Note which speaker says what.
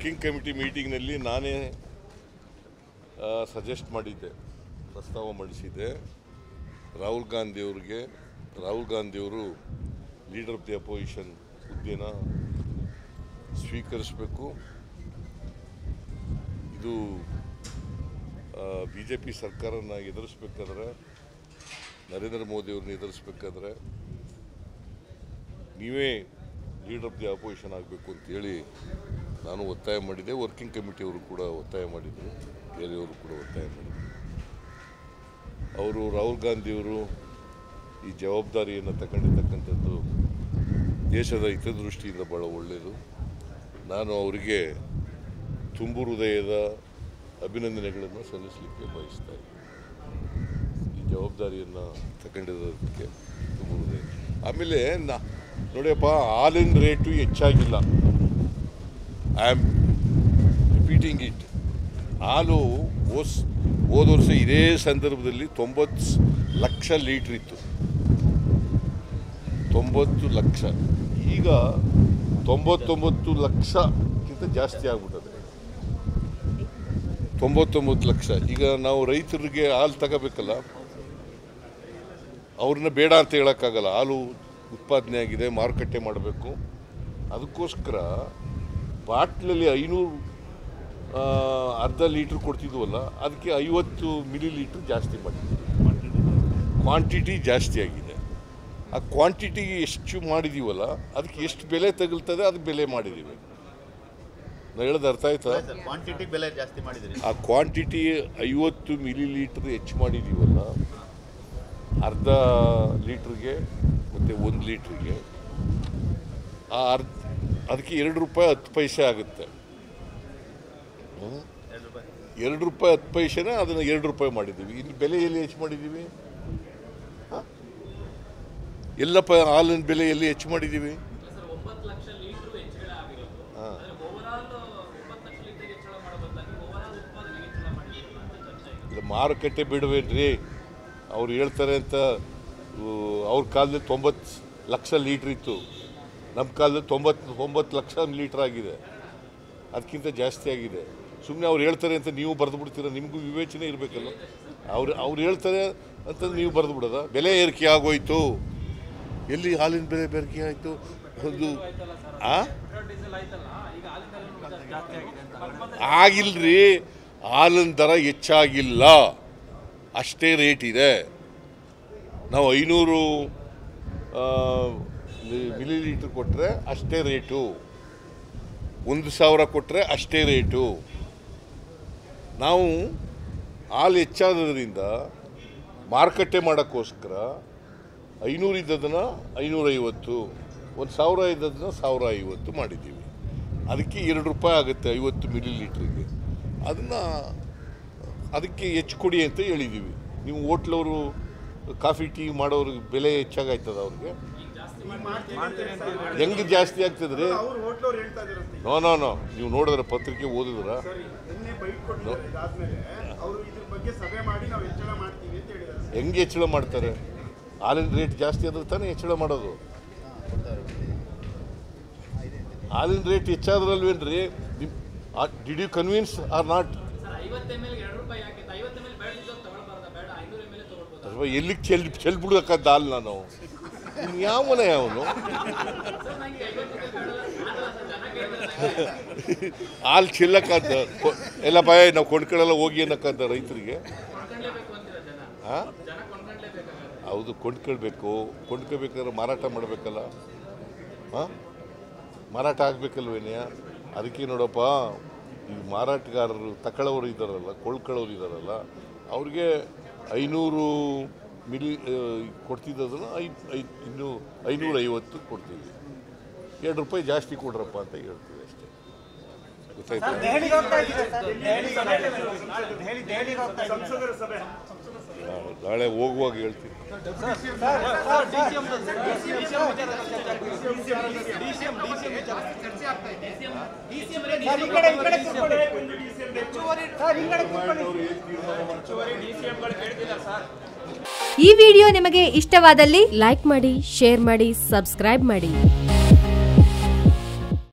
Speaker 1: Working committee ಮೀಟಿಂಗ್ನಲ್ಲಿ ನಾನೇ suggest ಮಾಡಿದ್ದೆ, ಪ್ರಸ್ತಾವ ಮಂಡಿಸಿದ್ದೆ. ರಾಹುಲ್ ಗಾಂಧಿಯವರು ಲೀಡರ್ ಆಫ್ ದಿ ಅಪೋಸಿಷನ್ ಹುದ್ದೆನ ಸ್ವೀಕರಿಸಬೇಕು. ಇದು BJP ಸರ್ಕಾರನ ಎದುರಿಸಬೇಕಾದ್ರೆ, ನರೇಂದ್ರ ಮೋದಿಯವ್ರನ್ನ ಎದುರಿಸಬೇಕಾದ್ರೆ ನೀವೇ ಲೀಡರ್ ಆಫ್ ದಿ ಅಪೋಸಿಷನ್ ಆಗಬೇಕು ಅಂತೇಳಿ ನಾನು ಒತ್ತಾಯ ಮಾಡಿದ್ದೆ. ವರ್ಕಿಂಗ್ ಕಮಿಟಿಯವರು ಕೂಡ ಒತ್ತಾಯ ಮಾಡಿದರು, ಬೇರೆಯವರು ಕೂಡ ಒತ್ತಾಯ ಮಾಡಿದರು. ರಾಹುಲ್ ಗಾಂಧಿಯವರು ಈ ಜವಾಬ್ದಾರಿಯನ್ನು ತಗೊಂಡಿರ್ತಕ್ಕಂಥದ್ದು ದೇಶದ ಹಿತದೃಷ್ಟಿಯಿಂದ ಭಾಳ ಒಳ್ಳೆಯದು. ನಾನು ಅವರಿಗೆ ತುಂಬು ಹೃದಯದ ಅಭಿನಂದನೆಗಳನ್ನು ಸಲ್ಲಿಸಲಿಕ್ಕೆ ಬಯಸ್ತಾ ಇದ್ದೀನಿ. ಈ ಜವಾಬ್ದಾರಿಯನ್ನು ತಗೊಂಡಿರೋದಕ್ಕೆ ತುಂಬು ಹೃದಯ. ಆಮೇಲೆ ನೋಡಿಯಪ್ಪ, ಹಾಲಿನ ರೇಟು ಹೆಚ್ಚಾಗಿಲ್ಲ. I am repeating it. ಹಾಲು ಹೋದ ವರ್ಷ ಇದೇ ಸಂದರ್ಭದಲ್ಲಿ 90 ಲಕ್ಷ ಲೀಟ್ರ್ ಇತ್ತು, 90 ಲಕ್ಷ. ಈಗ 99 ಲಕ್ಷಕ್ಕಿಂತ ಜಾಸ್ತಿ ಆಗ್ಬಿಟ್ಟದೆ, 99 ಲಕ್ಷ. ಈಗ ನಾವು ರೈತರಿಗೆ ಹಾಲು ತಗೋಬೇಕಲ್ಲ, ಅವ್ರನ್ನ ಬೇಡ ಅಂತ ಹೇಳೋಕ್ಕಾಗಲ್ಲ. ಹಾಲು ಉತ್ಪಾದನೆ ಆಗಿದೆ, ಮಾರುಕಟ್ಟೆ ಮಾಡಬೇಕು. ಅದಕ್ಕೋಸ್ಕರ ಬಾಟ್ಲಲ್ಲಿ 500 ಅರ್ಧ ಲೀಟ್ರ್ ಕೊಡ್ತಿದ್ವಲ್ಲ, ಅದಕ್ಕೆ 50 ಮಿಲಿ ಲೀಟ್ರ್ ಜಾಸ್ತಿ ಮಾಡಿದ್ದೀವಿ. ಕ್ವಾಂಟಿಟಿ ಜಾಸ್ತಿ ಆಗಿದೆ. ಆ ಕ್ವಾಂಟಿಟಿಗೆ ಎಷ್ಟು ಮಾಡಿದ್ದೀವಲ್ಲ, ಅದಕ್ಕೆ ಎಷ್ಟು ಬೆಲೆ ತಗಲ್ತದೆ ಅದಕ್ಕೆ ಬೆಲೆ ಮಾಡಿದ್ದೀವಿ. ನಾನು ಹೇಳೋದು ಅರ್ಥ ಆಯ್ತಾ?
Speaker 2: ಕ್ವಾಂಟಿಟಿ ಬೆಲೆ ಜಾಸ್ತಿ ಮಾಡಿದ್ದೀರಿ.
Speaker 1: ಆ ಕ್ವಾಂಟಿಟಿ 50 ಮಿಲಿ ಲೀಟ್ರ್ ಹೆಚ್ಚು ಮಾಡಿದ್ದೀವಲ್ಲ, ಅರ್ಧ ಲೀಟ್ರಿಗೆ ಮತ್ತು 1 ಲೀಟ್ರಿಗೆ ಅದಕ್ಕೆ 2 ರೂಪಾಯಿ 10 ಪೈಸೆ ಆಗುತ್ತೆ. 2 ರೂಪಾಯಿ 10 ಪೈಸೆನ ಅದನ್ನು 2 ರೂಪಾಯಿ ಮಾಡಿದ್ದೀವಿ. ಇಲ್ಲಿ ಬೆಲೆ ಎಲ್ಲಿ ಹೆಚ್ಚು ಮಾಡಿದ್ದೀವಿ? ಎಲ್ಲಪ್ಪ ಹಾಲಿನ ಬೆಲೆ ಎಲ್ಲಿ ಹೆಚ್ಚು ಮಾಡಿದ್ದೀವಿ? ಇಲ್ಲ, ಮಾರುಕಟ್ಟೆ ಬಿಡುವೇನ್ರಿ? ಅವ್ರು ಹೇಳ್ತಾರೆ ಅಂತ. ಅವ್ರ ಕಾಲದಲ್ಲಿ 90 ಲಕ್ಷ ಲೀಟ್ರ್ ಇತ್ತು, ನಮ್ಮ ಕಾಲದಲ್ಲಿ 99 ಲಕ್ಷ ಲೀಟ್ರ್ ಆಗಿದೆ, ಅದಕ್ಕಿಂತ ಜಾಸ್ತಿ ಆಗಿದೆ. ಸುಮ್ಮನೆ ಅವ್ರು ಹೇಳ್ತಾರೆ ಅಂತ ನೀವು ಬರೆದು ಬಿಡ್ತೀರ? ನಿಮಗೂ ವಿವೇಚನೆ ಇರಬೇಕಲ್ಲ. ಅವ್ರು ಹೇಳ್ತಾರೆ ಅಂತ ನೀವು ಬರೆದು ಬಿಡೋದ? ಬೆಲೆ ಏರಿಕೆ ಆಗೋಯ್ತು. ಎಲ್ಲಿ ಹಾಲಿನ ಬೆಲೆ ಏರಿಕೆ ಆಯಿತು? ಒಂದು ಆಗಿಲ್ರಿ, ಹಾಲಿನ ದರ ಹೆಚ್ಚಾಗಿಲ್ಲ, ಅಷ್ಟೇ ರೇಟ್ ಇದೆ. ನಾವು 500 ಮಿಲಿ ಲೀಟ್ರ್ ಕೊಟ್ಟರೆ ಅಷ್ಟೇ ರೇಟು, 1000 ಕೊಟ್ಟರೆ ಅಷ್ಟೇ ರೇಟು. ನಾವು ಹಾಲು ಹೆಚ್ಚಾದ್ರಿಂದ ಮಾರುಕಟ್ಟೆ ಮಾಡೋಕ್ಕೋಸ್ಕರ 500 ಇದ್ದದನ್ನು 550, 1000 ಇದ್ದದನ್ನು 1050 ಮಾಡಿದ್ದೀವಿ. ಅದಕ್ಕೆ 2 ರೂಪಾಯಿ ಆಗುತ್ತೆ 50 ಮಿಲಿ ಲೀಟ್ರಿಗೆ. ಅದಕ್ಕೆ ಹೆಚ್ಚು ಕೊಡಿ ಅಂತ ಹೇಳಿದ್ದೀವಿ. ನೀವು ಹೋಟ್ಲವರು ಕಾಫಿ ಟೀ ಮಾಡೋರಿಗೆ ಬೆಲೆ ಹೆಚ್ಚಾಗಾಯ್ತದ? ಅವ್ರಿಗೆ ಹೆಂಗೆ ಜಾಸ್ತಿ ಆಗ್ತದ್ರಿ? ನೋ ನೀವು ನೋಡಿದ್ರೆ, ಪತ್ರಿಕೆ ಓದಿದ್ರ? ಹೆಂಗೆ ಹೆಚ್ಚಳ ಮಾಡ್ತಾರೆ? ಹಾಲಿನ ರೇಟ್ ಜಾಸ್ತಿ ಆದ್ರೆ ತಾನೇ ಹೆಚ್ಚಳ ಮಾಡೋದು. ಹಾಲಿನ ರೇಟ್ ಹೆಚ್ಚಾದ್ರಲ್ವೇನ್ರಿ? Did you convince or not? ಎಲ್ಲಿಗೆ ಚೆಲ್ಬಿಡ್ಬೇಕದ್ದ ಹಾಲು? ನಾನು ಯಾವನ ಯಾವನು ಹಾಲು ಚೆಲ್ಲಕ್ಕಂತ ಎಲ್ಲ ಭಯ. ನಾವು ಕೊಂಡ್ಕೊಳ್ಳಲ್ಲ ಹೋಗಿ ಅನ್ನಕ್ಕಂತ ರೈತರಿಗೆ. ಹೌದು, ಕೊಂಡ್ಕೋಬೇಕಾದ್ರೆ ಮಾರಾಟ ಮಾಡಬೇಕಲ್ಲ, ಮಾರಾಟ ಆಗಬೇಕಲ್ವೇನೆಯ? ಅದಕ್ಕೆ ನೋಡಪ್ಪ, ಈ ಮಾರಾಟಗಾರರು ತಗೊಳ್ಳೋರು ಇದ್ದಾರಲ್ಲ, ಕೊಳ್ಳೋರು ಇದ್ದಾರಲ್ಲ, ಅವ್ರಿಗೆ 500 ಮಿಲಿ ಕೊಡ್ತಿದ್ದದನ್ನು 550 ಕೊಡ್ತೀವಿ. 2 ರೂಪಾಯಿ ಜಾಸ್ತಿ ಕೊಡ್ರಪ್ಪ ಅಂತ ಹೇಳ್ತೀವಿ ಅಷ್ಟೇ. ಗೊತ್ತಾಯ್ತು? ನಾಳೆ ಹೋಗುವಾಗ ಹೇಳ್ತೀನಿ.
Speaker 3: ಈ ವಿಡಿಯೋ ನಿಮಗೆ ಇಷ್ಟವಾದಲ್ಲಿ ಲೈಕ್ ಮಾಡಿ, ಶೇರ್ ಮಾಡಿ, ಸಬ್ಸ್ಕ್ರೈಬ್ ಮಾಡಿ.